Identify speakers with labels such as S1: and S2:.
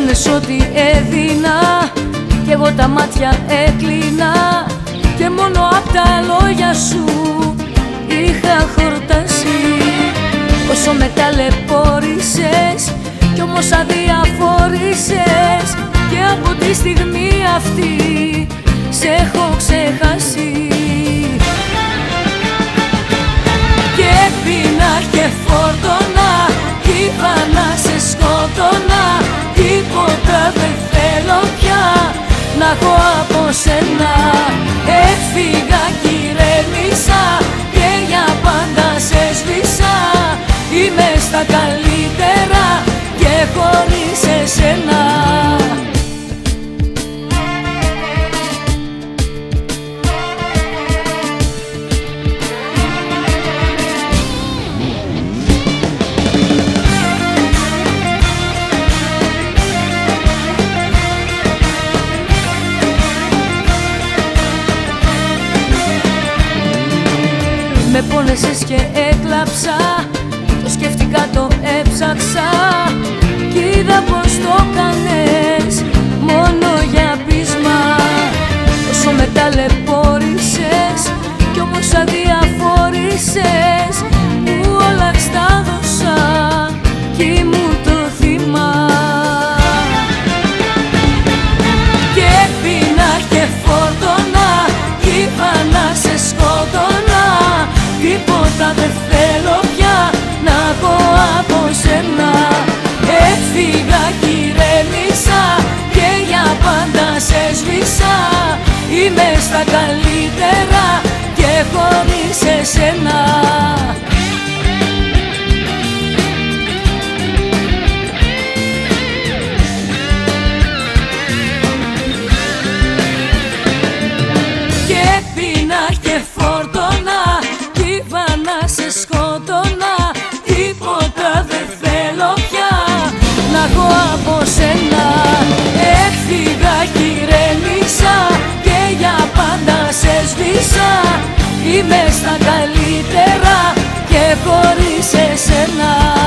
S1: Έλεγες ότι έδινα κι εγώ τα μάτια έκλεινα και μόνο απ' τα λόγια σου είχα χορτάσει. Όσο με ταλαιπώρησες κι όμως αδιαφόρησες και από τη στιγμή αυτή σε έχω ξεχάσει. Και πίνα και φόρτωνα κι είπα να σε σκότωνα, τίποτα δεν θέλω πια να έχω από σένα. Έφυγα κι ηρέμησα και για πάντα σε σβήσα. Είμαι στα καλύτερα και χωρίς εσένα. Με πόνεσες και έκλαψα, το σκέφτηκα, το έψαξα κι είδα πως το κάνες μόνο για πείσμα. Όσο με ταλαιπώρησες κι όμως αδιαφόρησες που όλα στα δώσα κι ήμουν το θύμα. Και πίνα και φόρτωνα κι είπα να σε σκότωνα, τίποτα δεν θέλω πια να έχω από σένα. Έφυγα κι ηρέμησα και για πάντα σε σβήσα. Είμαι στα καλύτερα και χωρίς εσένα. Και πίνα και φόρτωνα κι είπα να σε σκότωνα, τίποτα δεν θέλω πια να έχω από σένα. Έφυγα κι ηρέμησα και για πάντα σε σβήσα. Είμαι στα καλύτερα και χωρίς εσένα.